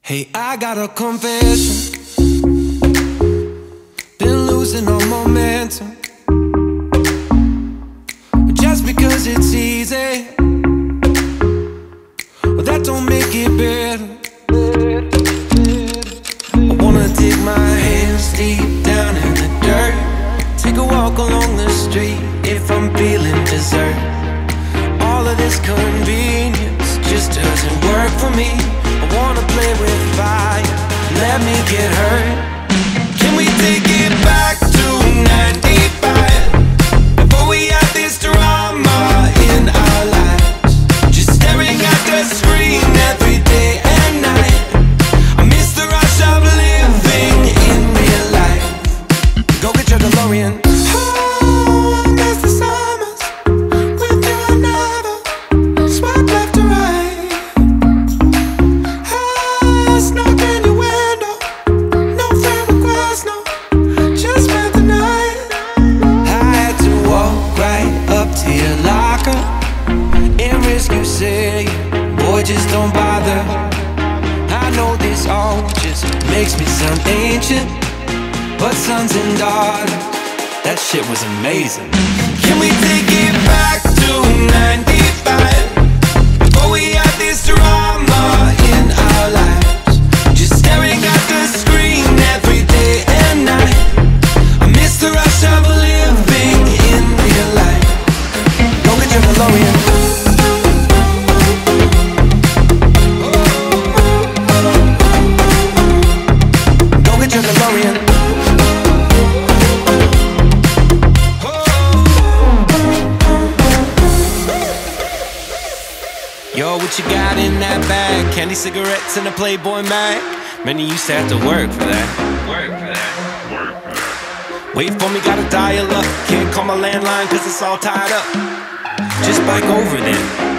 Hey, I got a confession. Been losing all momentum. Just because it's easy, well, that don't make it better. I wanna dig my hands deep down in the dirt, take a walk along the street if I'm feeling dessert. All of this convenience just doesn't work for me. I wanna play with fire, let me get hurt. Can we take it back to 95? Before we had this drama in our lives, just staring at the screen every day and night. I miss the rush of living in real life. Go get your DeLorean. Oh, I miss the summers with you and never swipe left or right. I snuck in your window, no friend request, no, just spent the night. I had to walk right up to your locker and risk you saying, boy, just don't bother. I know this all just makes me sound ancient, but sons and daughters, that shit was amazing. Can we take it back to 95? Before we had this drama in our lives, just staring at the screen every day and night. I miss the rush of living in real life. Go get your DeLorean. Go get your DeLorean. Yo, what you got in that bag? Candy, cigarettes, and a Playboy mag. Many used to have to work for that. Wait for me, gotta dial up. Can't call my landline cause it's all tied up. Just bike over then.